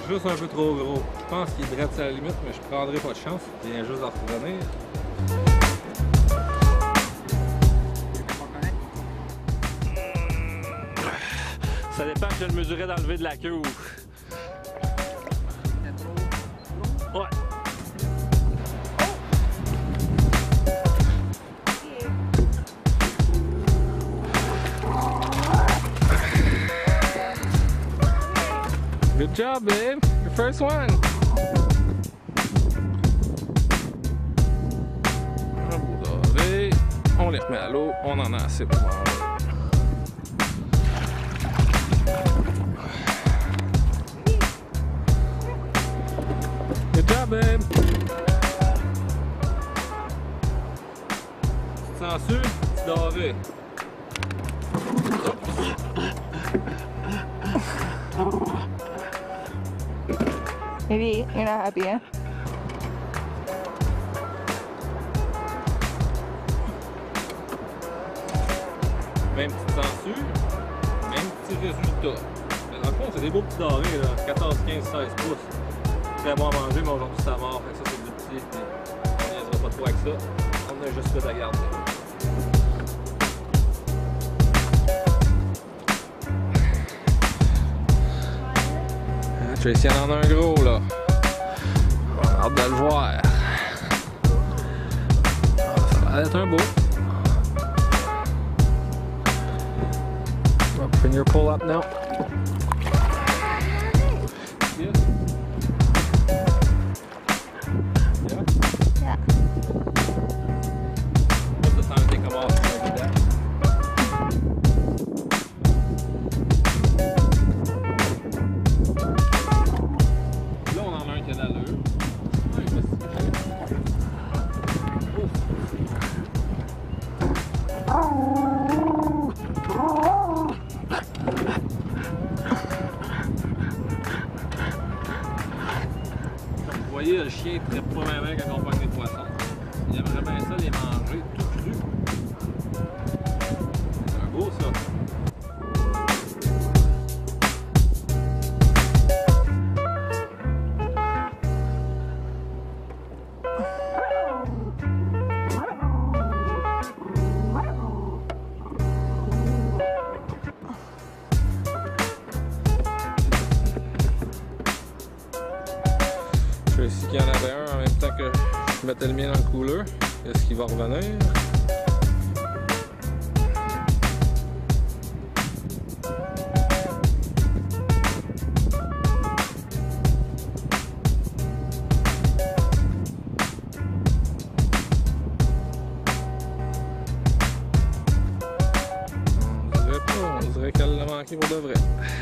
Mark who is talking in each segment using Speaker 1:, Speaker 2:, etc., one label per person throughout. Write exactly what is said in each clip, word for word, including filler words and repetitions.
Speaker 1: juste un peu trop gros. Je pense qu'il est direct à la limite, mais je prendrai pas de chance. Il vient juste d'en revenir.
Speaker 2: Ça dépend que je le mesurais dans le lever de la queue ou... Ouais.
Speaker 1: Good job, babe. Your first one. On les remet à l'eau. On en a assez pour manger. Good job, babe. Tu te sens sûr? Tu doré.
Speaker 3: Maybe you're not happy, huh?
Speaker 1: Même petite censure, même petit résultat. Mais dans le fond, c'est des beaux petits dorés, là. quatorze, quinze, seize pouces. Très bon à manger, mais aujourd'hui ça mord. Fait que ça, c'est du petit. On ne niaisera pas trop avec ça. On a juste fait à garder. Tracy en a un gros, là. On a hâte de le voir. Ça va être un beau. Bring your pull up now. Yeah. Yeah?
Speaker 3: Yeah.
Speaker 1: Most of the time they come off like that. Là, on en a un qui a d'allure. Vous voyez, le chien ne traite pas vraiment quand on pogne des poissons. Il aimerait bien ça les manger tout cru. C'est un beau ça. Ici qu'il y en avait un en même temps que je mettais le mien dans le cooler. Est-ce qu'il va revenir? On dirait pas, on dirait qu'elle l'a manqué pour de vrai.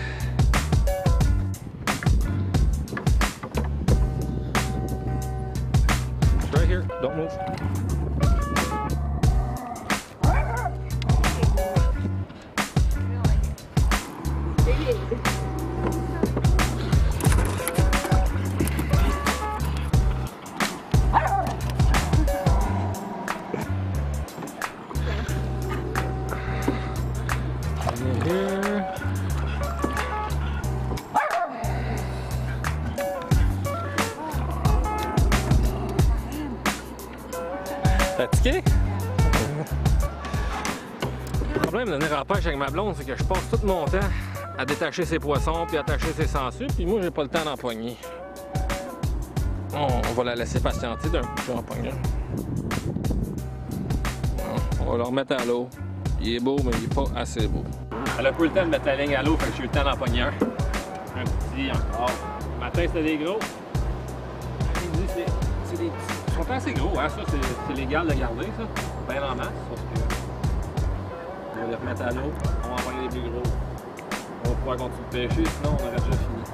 Speaker 1: Right here, don't move. Here. Fatigué? Le problème de venir en pêche avec ma blonde, c'est que je passe tout mon temps à détacher ses poissons puis attacher ses sangsues, puis moi j'ai pas le temps d'en pogner. On, on va la laisser patienter d'un coup, je vais en pogner. On va le remettre à l'eau. Il est beau, mais il est pas assez beau. Elle a pas eu le temps de mettre la ligne à l'eau, fait que j'ai eu le temps d'en pogner un. Un petit encore. Le matin c'était des gros. C'est des petits. Ils sont assez gros, hein? Ça c'est légal de garder ça. Bien en masse, sauf que on va les remettre à l'eau, on va envoyer les plus gros. On va pouvoir continuer de pêcher, sinon on aurait déjà fini.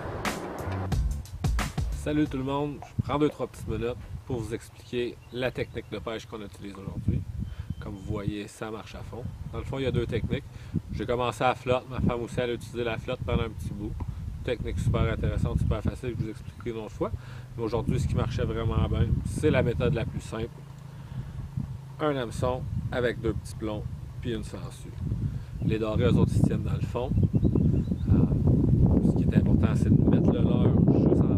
Speaker 1: Salut tout le monde, je prends deux trois petites minutes pour vous expliquer la technique de pêche qu'on utilise aujourd'hui. Comme vous voyez, ça marche à fond. Dans le fond, il y a deux techniques. J'ai commencé à flotte, ma femme aussi elle a utilisé la flotte pendant un petit bout. Technique super intéressante, super facile, je vous expliquerai une autre fois. Mais aujourd'hui, ce qui marchait vraiment bien, c'est la méthode la plus simple. Un hameçon avec deux petits plombs, puis une sangsue. Les dorés, eux autres, ils se tiennent dans le fond. Euh, ce qui est important, c'est de mettre le leurre juste en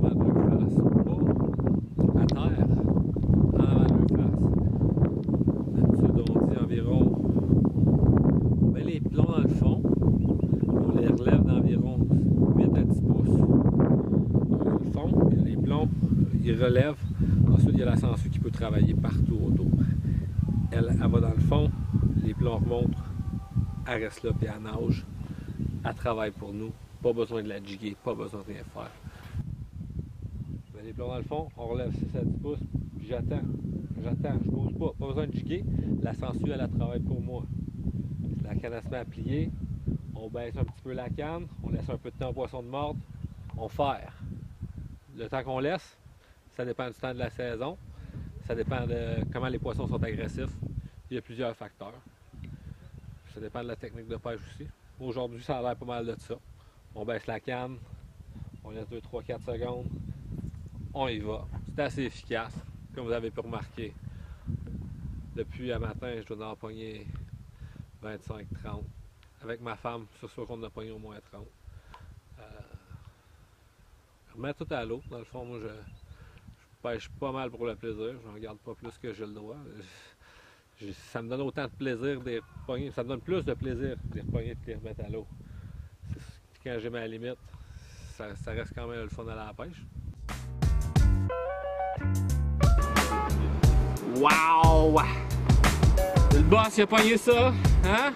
Speaker 1: il relève. Ensuite, il y a la sangsue qui peut travailler partout autour. Elle, elle va dans le fond, les plombs remontent, elle reste là, puis elle nage. Elle travaille pour nous. Pas besoin de la jiguer, pas besoin de rien faire. Mais les plombs dans le fond, on relève six à dix pouces, puis j'attends. J'attends, je bouge pas. Pas besoin de jiguer. La sangsue, elle, elle travaille pour moi. La canne, elle se met à plier. On baisse un petit peu la canne. On laisse un peu de temps au poisson de mordre. On ferre. Le temps qu'on laisse, ça dépend du temps de la saison. Ça dépend de comment les poissons sont agressifs. Il y a plusieurs facteurs. Ça dépend de la technique de pêche aussi. Aujourd'hui, ça a l'air pas mal de ça. On baisse la canne. On laisse deux, trois, quatre secondes. On y va. C'est assez efficace. Comme vous avez pu remarquer, depuis un matin, je dois en pogner vingt-cinq trente. Avec ma femme, c'est sûr qu'on en a pogné au moins trente. Euh, je remets tout à l'eau. Dans le fond, moi, je, je pêche pas mal pour le plaisir. Je n'en regarde pas plus que j'ai le droit. Je, je, ça me donne autant de plaisir de les repogner. Ça me donne plus de plaisir de les repogner que de les remettre à l'eau. Quand j'ai ma limite, ça, ça reste quand même le fun à la pêche. Wow! Le boss, il a pogné ça, hein?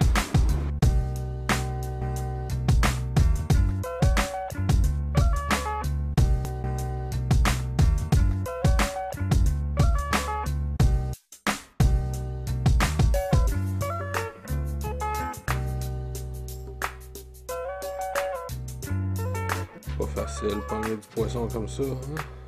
Speaker 1: Pas facile, pogner du poisson comme ça, hein?